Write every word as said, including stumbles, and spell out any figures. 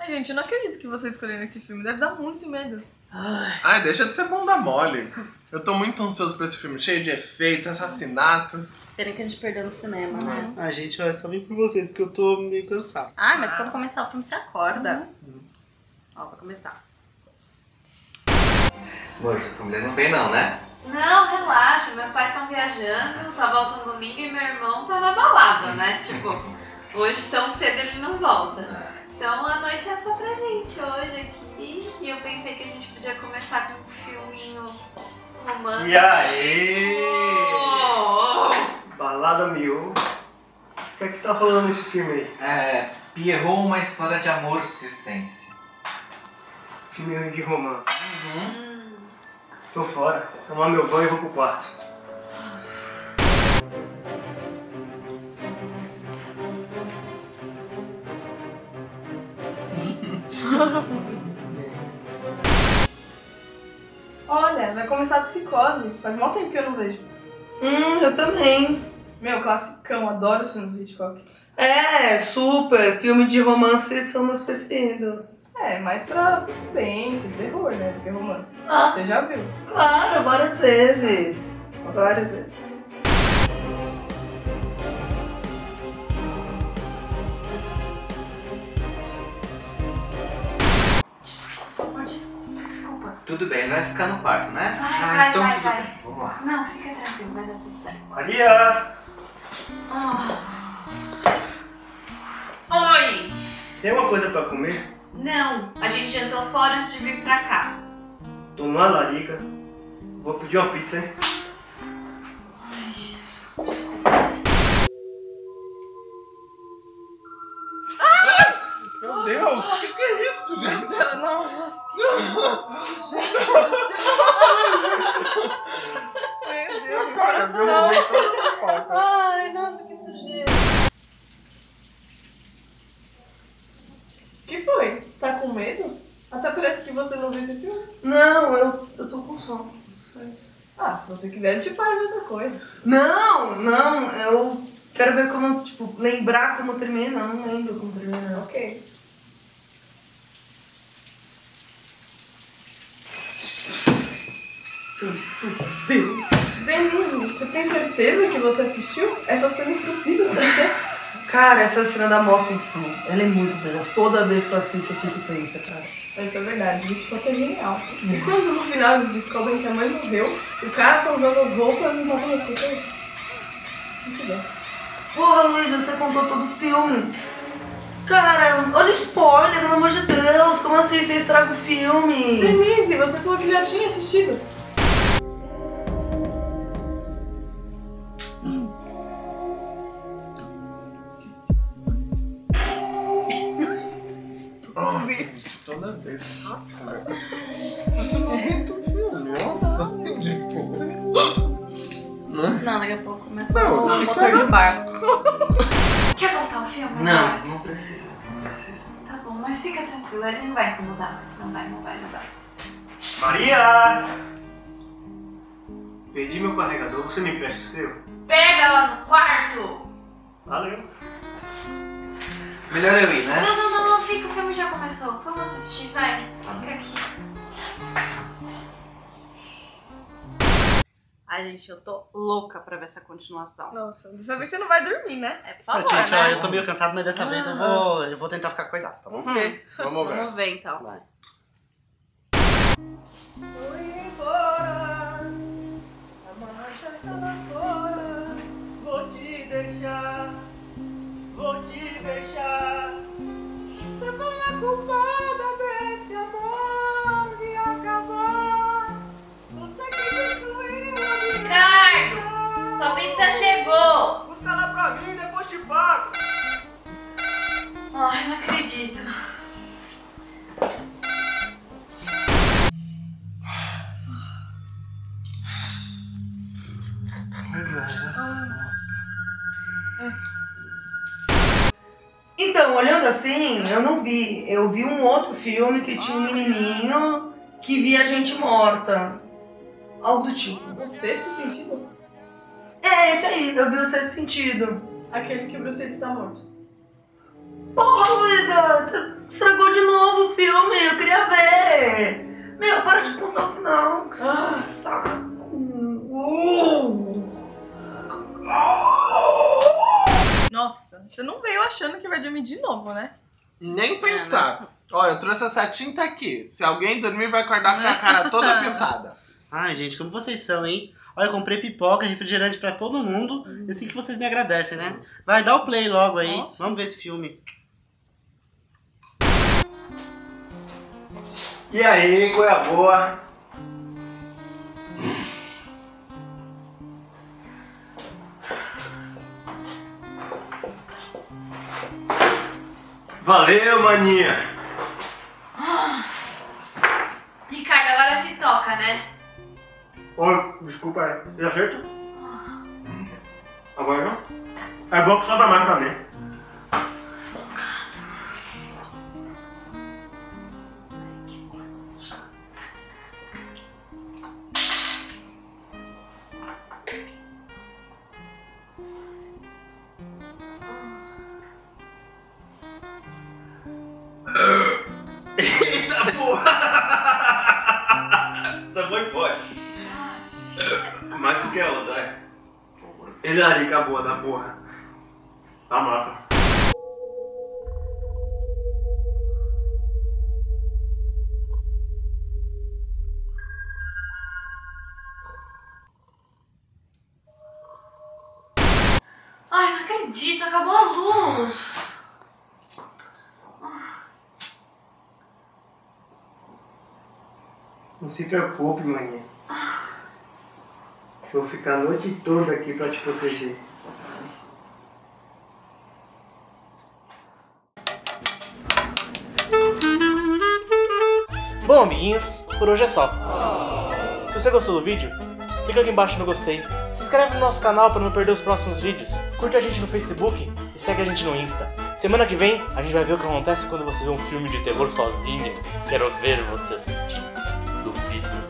Ai, gente, eu não acredito que vocês escolheram esse filme. Deve dar muito medo. Ai, Ai deixa de ser bunda mole. Eu tô muito ansioso pra esse filme, cheio de efeitos, assassinatos. Pena que a gente perdeu no cinema, né? Ah, gente, ó, só vim por vocês, porque eu tô meio cansado. Ah, mas quando começar o filme, você acorda. Uhum. Ó, pra começar. Bom, sua família não vem não, né? Não, relaxa. Meus pais estão viajando, só voltam domingo e meu irmão tá na balada, né? Tipo, hoje tão cedo ele não volta. Então a noite é só pra gente hoje aqui. E eu pensei que a gente podia começar com um filminho romântico. E aí? Oh! Balada mil. O que é que tá falando nesse filme aí? É, Pierrot, uma história de amor circense. Filme de romance. Uhum. Hum. Tô fora. Tomar meu banho e vou pro quarto. Olha, vai começar a Psicose. Faz mal tempo que eu não vejo. Hum, eu também. Meu, classicão, adoro os filmes do Hitchcock. É, super. Filme de romance são meus preferidos. É, mais pra suspense, terror, né, do que romance. Ah, Você já viu? claro, várias vezes. Várias vezes. Desculpa, desculpa, desculpa. Tudo bem, ele vai ficar no quarto, né? Vai, ah, vai, então vai, tudo vai. bem. Vamos lá. Não, fica tranquilo, vai dar tudo certo. Maria! Oh. Oi! Tem uma coisa pra comer? Não, a gente jantou fora antes de vir pra cá. Tô numa larica. Vou pedir uma pizza, hein? Ai, Jesus, desculpa. Meu Deus, o que, que é isso, gente? Nossa. Gente do céu. Meu Deus, que Cara, meu coração. momento. Ai, nossa, que sujeira. O que foi? Tá com medo? Até parece que você não viu esse filme. Não, eu, eu tô com sono. Só isso. Ah, se você quiser, eu te falo outra coisa. Não, não, eu quero ver como, tipo, lembrar como termina. Eu não lembro como termina. Ok. Santo Deus. Denise, você tem certeza que você assistiu? Essa cena é impossível de ser. Cara, essa cena da moto em si, ela é muito boa. Toda vez que eu assisto, eu fico tensa, cara. Isso é verdade, gente, só que é genial. E quando no final eles descobrem que a mãe morreu, o cara tá usando roupa e não tá com respeito. Muito bem. Porra, Luísa, você contou todo o filme. Cara, olha o spoiler, pelo amor de Deus. Como assim você estraga o filme? Denise, você falou que já tinha assistido. Toda vez, saca? Você não aguenta o filme, nossa, ridículo. Não, daqui a pouco começa Não, o motor de barco. Quer voltar ao filme? Não, não precisa, não precisa. Tá bom, mas fica tranquilo, ele não vai incomodar. Não vai, não vai, não vai. Maria! Perdi meu carregador, você me empresta o seu? Pega lá no quarto! Valeu. Melhor eu ir, né? Não, não, não, não, fica, o filme já começou. Vamos assistir, vai. Fica aqui. Ai, gente, eu tô louca pra ver essa continuação. Nossa, dessa vez você não vai dormir, né? É, por favor, Gente, ó, né? eu tô meio cansado, mas dessa vez eu vou, eu vou tentar ficar cuidado, tá bom? Hum, Vamos ver. Vamos ver, então. Vai. Vou embora, a marcha está lá fora. Vou te deixar, vou te deixar. Você foi a culpada desse amor de acabar. Você que destruiu a minha Ricardo, sua pizza chegou! Busca lá pra mim e depois te pago. Ai, não acredito. Pois é. Então, olhando assim, eu não vi. Eu vi um outro filme que tinha um menininho que via gente morta. Algo do tipo. O sexto sentido? É, esse aí. Eu vi o Sexto Sentido. Aquele que o Bruce Willis está morto. Porra, Luísa, você estragou de novo o filme, eu queria ver. Meu, para de contar o final. Que saco. Uh. Nossa, você não veio achando que vai dormir de novo, né? Nem pensar. Ó, eu trouxe essa tinta aqui. Se alguém dormir, vai acordar com a cara toda pintada. Ai, gente, como vocês são, hein? Olha, eu comprei pipoca, refrigerante pra todo mundo. E assim que vocês me agradecem, né? Vai, dá o play logo aí. Nossa. Vamos ver esse filme. E aí, qual é a boa? Valeu, maninha! Ricardo, agora se toca, né? Oi, desculpa, é acerto? Agora não? É bom que sobra mais pra mim. Eita porra! Essa foi forte. Mais do que a outra, é. Ele ali acabou da porra. Tá massa. Ai, não acredito, acabou a luz. Não se preocupe, maninha. Vou ficar a noite toda aqui pra te proteger. Bom, amiguinhos, por hoje é só. Se você gostou do vídeo, clica aqui embaixo no gostei. Se inscreve no nosso canal para não perder os próximos vídeos. Curte a gente no Facebook e segue a gente no Insta. Semana que vem a gente vai ver o que acontece quando você vê um filme de terror sozinho. Quero ver você assistir. Duvido.